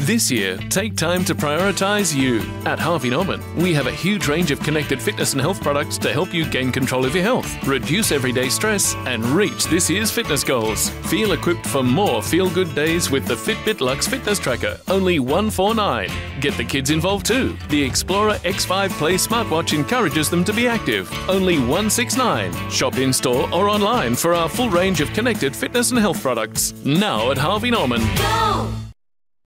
This year, take time to prioritize you. At Harvey Norman, we have a huge range of connected fitness and health products to help you gain control of your health, reduce everyday stress, and reach this year's fitness goals. Feel equipped for more feel-good days with the Fitbit Luxe Fitness Tracker, only $149. Get the kids involved too. The Explorer X5 Play smartwatch encourages them to be active, only $169. Shop in-store or online for our full range of connected fitness and health products. Now at Harvey Norman. Go!